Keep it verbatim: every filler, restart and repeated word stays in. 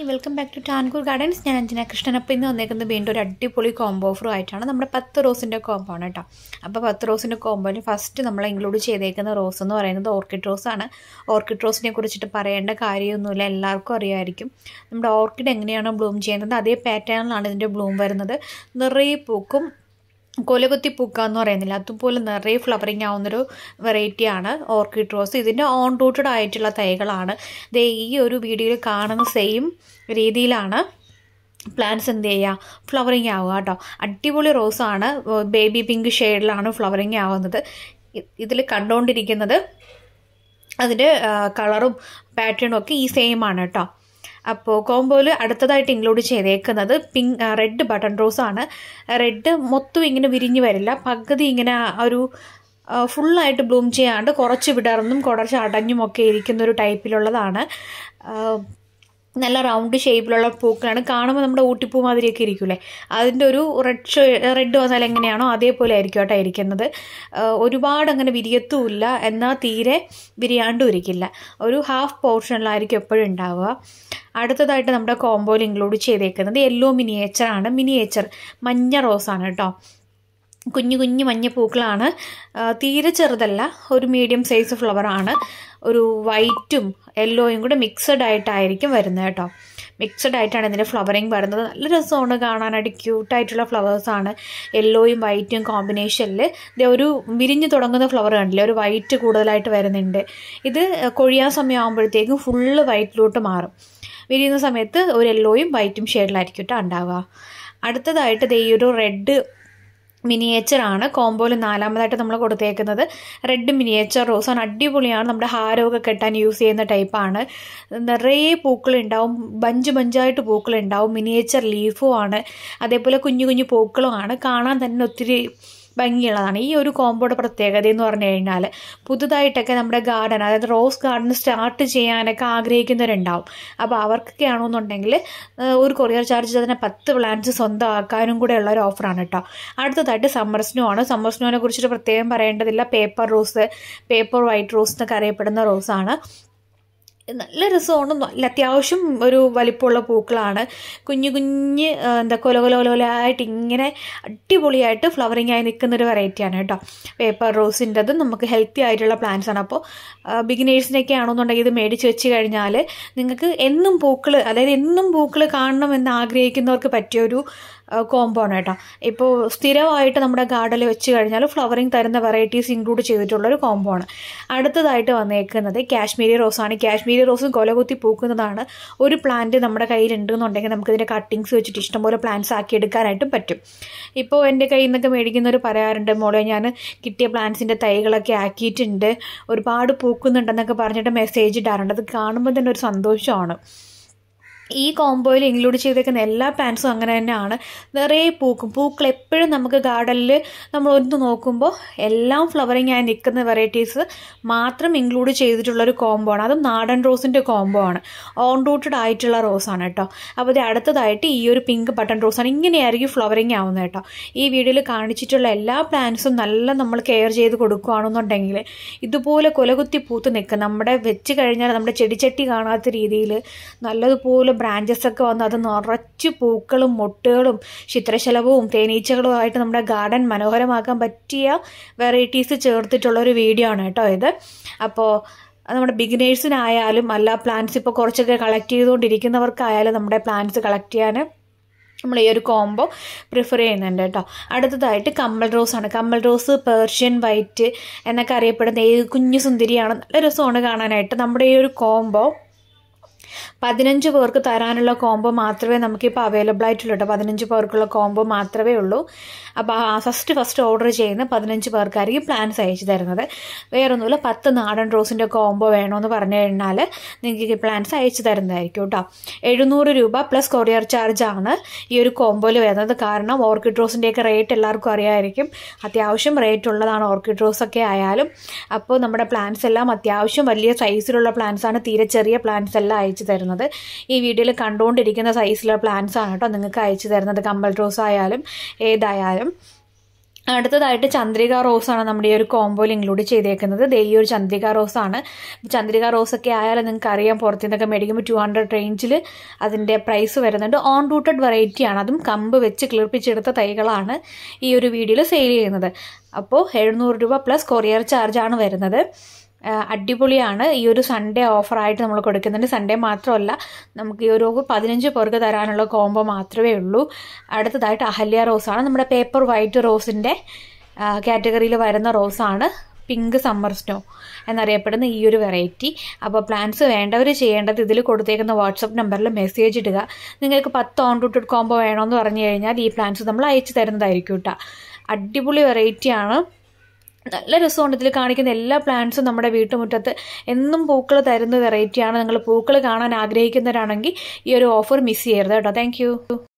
Welcome back to Tankoor gardens. ഞാൻ അഞ്ജന കൃഷ്ണൻ. അപ്പോൾ ഇന്ന് വന്നേക്കുന്നത് വീണ്ടും ഒരു അടിപൊളി കോംബോ ഓഫറും ആയിട്ടാണ്. നമ്മുടെ പത്ത് റോസിൻ്റെ കോംബോ ആണ് കേട്ടോ. അപ്പോൾ പത്ത് റോസിൻ്റെ കോംബോയിൽ ഫസ്റ്റ് നമ്മൾ ഇൻക്ലൂഡ് ചെയ്തേക്കുന്ന റോസ് എന്ന് പറയുന്നത് ഓർക്കിഡ് റോസാണ്. ഓർക്കിഡ് റോസിനെ കുറിച്ചിട്ട് പറയേണ്ട കാര്യമൊന്നുമില്ല, എല്ലാവർക്കും അറിയാമായിരിക്കും. നമ്മുടെ ഓർക്കിഡ് എങ്ങനെയാണോ ബ്ലൂം ചെയ്യുന്നത് അതേ പാറ്റേണിലാണ് ഇതിൻ്റെ ബ്ലൂം വരുന്നത്. നിറയെ പൂക്കും, കൊലകുത്തി പൂക്കുക എന്ന് പറയുന്നില്ല, അതുപോലെ നിറയെ ഫ്ലവറിങ് ആവുന്നൊരു വെറൈറ്റിയാണ് ഓർക്കിഡ് റോസ്. ഇതിൻ്റെ ഓൺ റൂട്ടഡ് ആയിട്ടുള്ള തൈകളാണ്. ദേ ഈ ഒരു വീഡിയോയിൽ കാണുന്ന സെയിം രീതിയിലാണ് പ്ലാന്റ്സ് എന്ത് ചെയ്യുക, ഫ്ലവറിങ് ആവുക കേട്ടോ. അടിപൊളി റോസാണ്, ബേബി പിങ്ക് ഷെയ്ഡിലാണ് ഫ്ലവറിങ് ആവുന്നത്. ഇതിൽ കണ്ടുകൊണ്ടിരിക്കുന്നത് അതിൻ്റെ കളറും പാറ്റേണും ഒക്കെ ഈ സെയിം ആണ് കേട്ടോ. അപ്പോൾ കോംബോയിൽ അടുത്തതായിട്ട് ഇൻക്ലൂഡ് ചെയ്തേക്കുന്നത് പിങ്ക് റെഡ് ബട്ടൺ റോസാണ്. റെഡ് മൊത്തം ഇങ്ങനെ വിരിഞ്ഞ് വരില്ല, പകുതി ഇങ്ങനെ ഒരു ഫുള്ളായിട്ട് ബ്ലൂം ചെയ്യാണ്ട് കുറച്ച് വിടർന്നും കുറച്ച് അടഞ്ഞും ഒക്കെ ഇരിക്കുന്ന ഒരു ടൈപ്പിലുള്ളതാണ്. നല്ല റൗണ്ട് ഷേപ്പിലുള്ള പൂക്കളാണ്. കാണുമ്പോൾ നമ്മുടെ ഊട്ടിപ്പൂ മാതിരിയൊക്കെ ഇരിക്കൂലേ, അതിൻ്റെ ഒരു റെഡ് ഷേ റെഡ് വന്നാൽ എങ്ങനെയാണോ അതേപോലെ ആയിരിക്കും കേട്ടോ ഇരിക്കുന്നത്. ഒരുപാട് അങ്ങനെ വിരിയത്തുമില്ല, എന്നാൽ തീരെ വിരിയാണ്ടും ഇരിക്കില്ല. ഒരു ഹാഫ് പോർഷനിലായിരിക്കും എപ്പോഴും ഉണ്ടാവുക. അടുത്തതായിട്ട് നമ്മുടെ കോംബോയിൽ ഇൻക്ലൂഡ് ചെയ്തേക്കുന്നത് യെല്ലോ മിനിയേച്ചറാണ്. മിനിയേച്ചർ മഞ്ഞ റോസാണ് കേട്ടോ. കുഞ്ഞു കുഞ്ഞു മഞ്ഞ പൂക്കളാണ്, തീരെ ചെറുതല്ല, ഒരു മീഡിയം സൈസ് ഫ്ലവറാണ്. ഒരു വൈറ്റും യെല്ലോയും കൂടെ മിക്സഡ് ആയിട്ടായിരിക്കും വരുന്നത് കേട്ടോ. മിക്സഡ് ആയിട്ടാണ് ഇതിൻ്റെ ഫ്ലവറിങ് വരുന്നത്. നല്ല രസമാണ് കാണാനായിട്ട്, ക്യൂട്ടായിട്ടുള്ള ഫ്ലവേഴ്സാണ്. യെല്ലോയും വൈറ്റും കോമ്പിനേഷനിൽ ഇത് ഒരു വിരിഞ്ഞ് തുടങ്ങുന്ന ഫ്ലവർ കണ്ടില്ലേ, ഒരു വൈറ്റ് കൂടുതലായിട്ട് വരുന്നുണ്ട്. ഇത് കൊഴിയാൻ സമയമാകുമ്പോഴത്തേക്കും ഫുള്ള് വൈറ്റിലോട്ട് മാറും. വിരിയുന്ന സമയത്ത് ഒരു യെല്ലോയും വൈറ്റും ഷെയ്ഡിലായിരിക്കും കേട്ടോ ഉണ്ടാവുക. അടുത്തതായിട്ട് ദേ ഈ ഒരു റെഡ് മിനിയേച്ചറാണ് കോംബോയിൽ നാലാമതായിട്ട് നമ്മൾ കൊടുത്തേക്കുന്നത്. റെഡ് മിനിയേച്ചർ റോസാണ്, അടിപൊളിയാണ്. നമ്മുടെ ഹാരമൊക്കെ കെട്ടാൻ യൂസ് ചെയ്യുന്ന ടൈപ്പാണ്. നിറയെ പൂക്കളുണ്ടാവും, ബഞ്ച് ബഞ്ചായിട്ട് പൂക്കളുണ്ടാവും. മിനിയേച്ചർ ലീഫും ആണ്, അതേപോലെ കുഞ്ഞു കുഞ്ഞു പൂക്കളുമാണ്. കാണാൻ തന്നെ ഒത്തിരി ഭംഗിയുള്ളതാണ്. ഈ ഒരു കോംബോയുടെ പ്രത്യേകത എന്ന് പറഞ്ഞു കഴിഞ്ഞാൽ പുതുതായിട്ടൊക്കെ നമ്മുടെ ഗാർഡൻ, അതായത് റോസ് ഗാർഡൻ സ്റ്റാർട്ട് ചെയ്യാനൊക്കെ ആഗ്രഹിക്കുന്നവരുണ്ടാവും. അപ്പോൾ അവർക്കൊക്കെ ആണെന്നുണ്ടെങ്കിൽ ഒരു കൊറിയർ ചാർജ് തന്നെ പത്ത് പ്ലാന്റ്സ് സ്വന്തമാക്കാനും കൂടെ ഉള്ള ഒരു ഓഫറാണ് കേട്ടോ. അടുത്തതായിട്ട് സമ്മർ സ്നോ ആണ്. സമ്മർ സ്നോനെ കുറിച്ചിട്ട് പ്രത്യേകം പറയേണ്ടതില്ല. Paper rose, paper white rose എന്നൊക്കെ അറിയപ്പെടുന്ന റോസാണ്. നല്ല രസമാണ്, നല്ല അത്യാവശ്യം ഒരു വലിപ്പമുള്ള പൂക്കളാണ്. കുഞ്ഞു കുഞ്ഞ് എന്താ കൊല കൊല കൊലകൊലായിട്ട് ഇങ്ങനെ അടിപൊളിയായിട്ട് ഫ്ലവറിങ് ആയി നിൽക്കുന്നൊരു വെറൈറ്റിയാണ് കേട്ടോ. പേപ്പർ റോസിൻ്റെത് നമുക്ക് ഹെൽത്തി ആയിട്ടുള്ള പ്ലാന്റ്സ് ആണ്. അപ്പോൾ ബിഗിനേഴ്സിനൊക്കെ ആണെന്നുണ്ടെങ്കിൽ ഇത് മേടിച്ച് വെച്ച് കഴിഞ്ഞാൽ നിങ്ങൾക്ക് എന്നും പൂക്കൾ, അതായത് എന്നും പൂക്കൾ കാണണമെന്ന് ആഗ്രഹിക്കുന്നവർക്ക് പറ്റിയൊരു കോംബോ ആണ് കേട്ടോ. ഇപ്പോൾ സ്ഥിരമായിട്ട് നമ്മുടെ ഗാർഡനിൽ വെച്ച് കഴിഞ്ഞാൽ ഫ്ലവറിങ് തരുന്ന വെറൈറ്റീസ് ഇൻക്ലൂഡ് ചെയ്തിട്ടുള്ളൊരു കോംബോ ആണ്. അടുത്തതായിട്ട് വന്നേക്കുന്നത് കാശ്മീരി റോസാണ്. കാശ്മീരി റോസും കൊലകുത്തി പൂക്കുന്നതാണ്. ഒരു പ്ലാന്റ് നമ്മുടെ കയ്യിലുണ്ടെന്നുണ്ടെങ്കിൽ നമുക്കിതിൻ്റെ കട്ടിങ്സ് വെച്ചിട്ട് ഇഷ്ടംപോലെ പ്ലാന്റ്സ് ആക്കി എടുക്കാനായിട്ടും പറ്റും. ഇപ്പോൾ എൻ്റെ കയ്യിൽ നിന്നൊക്കെ മേടിക്കുന്നവർ പറയാറുണ്ട്, മോളെ ഞാൻ കിട്ടിയ പ്ലാന്റ്സിൻ്റെ തൈകളൊക്കെ ആക്കിയിട്ടുണ്ട്, ഒരുപാട് പൂക്കുന്നുണ്ടെന്നൊക്കെ പറഞ്ഞിട്ട് മെസ്സേജ് ഇടാറുണ്ട്. അത് കാണുമ്പോൾ തന്നെ ഒരു സന്തോഷമാണ്. ഈ കോംബോയിൽ ഇൻക്ലൂഡ് ചെയ്തേക്കുന്ന എല്ലാ പ്ലാന്റ്സും അങ്ങനെ തന്നെയാണ്, നിറയെ പൂക്കും. പൂക്കൾ എപ്പോഴും നമുക്ക് ഗാർഡനിൽ നമ്മൾ ഒന്ന് നോക്കുമ്പോൾ എല്ലാം ഫ്ലവറിങ് ആയി നിൽക്കുന്ന വെറൈറ്റീസ് മാത്രം ഇൻക്ലൂഡ് ചെയ്തിട്ടുള്ളൊരു കോംബോ ആണ്. അതും നാടൻ റോസിൻ്റെ കോംബോ ആണ്, ഓൺ റൂട്ടഡ് ആയിട്ടുള്ള റോസാണ് കേട്ടോ. അപ്പോൾ ഇത് അടുത്തതായിട്ട് ഈ ഒരു പിങ്ക് ബട്ടൺ റോസാണ്. ഇങ്ങനെയായിരിക്കും ഫ്ലവറിങ് ആവുന്നത് കേട്ടോ. ഈ വീഡിയോയിൽ കാണിച്ചിട്ടുള്ള എല്ലാ പ്ലാന്റ്സും നല്ല നമ്മൾ കെയർ ചെയ്ത് കൊടുക്കുകയാണെന്നുണ്ടെങ്കിൽ ഇതുപോലെ കൊലകുത്തി പൂത്ത് നിൽക്കും. നമ്മുടെ വെച്ച് കഴിഞ്ഞാൽ നമ്മുടെ ചെടിച്ചട്ടി കാണാത്ത രീതിയിൽ നല്ലതുപോലെ ബ്രാഞ്ചസ് ഒക്കെ വന്ന് അത് നിറച്ച് പൂക്കളും മൊട്ടുകളും ചിത്രശലഭവും തേനീച്ചകളും ആയിട്ട് നമ്മുടെ ഗാർഡൻ മനോഹരമാക്കാൻ പറ്റിയ വെറൈറ്റീസ് ചേർത്തിട്ടുള്ളൊരു വീഡിയോ ആണ് കേട്ടോ ഇത്. അപ്പോൾ നമ്മുടെ ബിഗിനേഴ്സിനായാലും അല്ല പ്ലാന്റ്സ് ഇപ്പോൾ കുറച്ചൊക്കെ കളക്ട് ചെയ്തുകൊണ്ടിരിക്കുന്നവർക്കായാലും നമ്മുടെ പ്ലാന്റ്സ് കളക്ട് ചെയ്യാൻ നമ്മൾ ഈ ഒരു കോംബോ പ്രിഫർ ചെയ്യുന്നുണ്ട് കേട്ടോ. അടുത്തതായിട്ട് കമ്മൽ റോസാണ്. കമ്മൽ റോസ് പേർഷ്യൻ വൈറ്റ് എന്നൊക്കെ അറിയപ്പെടുന്ന ഏത് കുഞ്ഞു സുന്ദരിയാണ്, നല്ല രസമാണ് കാണാനായിട്ട്. നമ്മുടെ ഈ ഒരു കോംബോ പതിനഞ്ച് പേർക്ക് തരാനുള്ള കോംബോ മാത്രമേ നമുക്കിപ്പോൾ അവൈലബിൾ ആയിട്ടുള്ളൂ കേട്ടോ. പതിനഞ്ച് പേർക്കുള്ള കോംബോ മാത്രമേ ഉള്ളൂ. അപ്പോൾ ഫസ്റ്റ് ഫസ്റ്റ് ഓർഡർ ചെയ്യുന്ന പതിനഞ്ച് പേർക്കായിരിക്കും പ്ലാന്റ്സ് അയച്ചു തരുന്നത്. വേറൊന്നുമില്ല, പത്ത് നാടൻ റോസിൻ്റെ കോംബോ വേണമെന്ന് പറഞ്ഞു കഴിഞ്ഞാൽ നിങ്ങൾക്ക് പ്ലാന്റ്സ് അയച്ചു തരുന്നതായിരിക്കും കേട്ടോ. എഴുന്നൂറ് രൂപ പ്ലസ് കൊറിയർ ചാർജാണ് ഈ ഒരു കോംബോയിൽ വരുന്നത്. കാരണം ഓർക്കിഡ് റോസിൻ്റെയൊക്കെ റേറ്റ് എല്ലാവർക്കും അറിയാമായിരിക്കും, അത്യാവശ്യം റേറ്റ് ഉള്ളതാണ് ഓർക്കിഡ് റോസൊക്കെ ആയാലും. അപ്പോൾ നമ്മുടെ പ്ലാന്റ്സ് എല്ലാം അത്യാവശ്യം വലിയ സൈസിലുള്ള പ്ലാന്റ്സ് ആണ്, തീരെ ചെറിയ പ്ലാന്റ്സ് എല്ലാം അയച്ചു തരുന്നത്. ഈ വീഡിയോയിൽ കണ്ടുകൊണ്ടിരിക്കുന്ന സൈസിലുള്ള പ്ലാന്റ്സ് ആണ് കേട്ടോ നിങ്ങൾക്ക് അയച്ചു തരുന്നത്, കമ്മൽ റോസ് ആയാലും ഏതായാലും. അടുത്തതായിട്ട് ചന്ദ്രിക റോസാണ് നമ്മുടെ ഈ ഒരു കോംബോയിൽ ഇൻക്ലൂഡ് ചെയ്തേക്കുന്നത്. ദേ ഈ ഒരു ചന്ദ്രിക റോസാണ്. ചന്ദ്രിക റോസൊക്കെ ആയാലും നിങ്ങൾക്ക് അറിയാം, പുറത്തു നിന്നൊക്കെ മേടിക്കുമ്പോൾ ടു ഹൺഡ്രഡ് റേഞ്ചിൽ അതിൻ്റെ പ്രൈസ് വരുന്നുണ്ട്. ഓൺ റൂട്ടഡ് വെറൈറ്റിയാണ്, അതും കമ്പ് വെച്ച് കിളിർപ്പിച്ചെടുത്ത തൈകളാണ് ഈ ഒരു വീഡിയോയിൽ സെയിൽ ചെയ്യുന്നത്. അപ്പോൾ എഴുന്നൂറ് രൂപ പ്ലസ് കൊറിയർ ചാർജാണ് വരുന്നത്. അടിപൊളിയാണ്. ഈ ഒരു സൺഡേ ഓഫറായിട്ട് നമ്മൾ കൊടുക്കുന്നുണ്ട്. സൺഡേ മാത്രമല്ല, നമുക്ക് ഈ ഒരു പതിനഞ്ച് പേർക്ക് തരാനുള്ള കോംബോ മാത്രമേ ഉള്ളൂ. അടുത്തതായിട്ട് അഹല്യ റോസാണ്. നമ്മുടെ പേപ്പർ വൈറ്റ് റോസിൻ്റെ കാറ്റഗറിയിൽ വരുന്ന റോസാണ്. പിങ്ക് സമ്മർ സ്നോ എന്നറിയപ്പെടുന്ന ഈ ഒരു വെറൈറ്റി. അപ്പോൾ പ്ലാൻസ് വേണ്ടവർ ചെയ്യേണ്ടത് ഇതിൽ കൊടുത്തേക്കുന്ന വാട്സപ്പ് നമ്പറിൽ മെസ്സേജ് ഇടുക. നിങ്ങൾക്ക് പത്ത് ഓൺ റൂട്ടഡ് കോംബോ വേണമെന്ന് പറഞ്ഞു കഴിഞ്ഞാൽ ഈ പ്ലാൻസ് നമ്മൾ അയച്ചു തരുന്നതായിരിക്കും കേട്ടോ. അടിപൊളി വെറൈറ്റിയാണ്. നല്ല രസമുണ്ട്. ഇതിൽ കാണിക്കുന്ന എല്ലാ പ്ലാന്റ്സും നമ്മുടെ വീട്ടുമുറ്റത്ത് എന്നും പൂക്കൾ തരുന്ന വെറൈറ്റിയാണ്. നിങ്ങൾ പൂക്കൾ കാണാൻ ആഗ്രഹിക്കുന്നവരാണെങ്കിൽ ഈ ഒരു ഓഫർ മിസ് ചെയ്യരുത് കേട്ടോ. താങ്ക്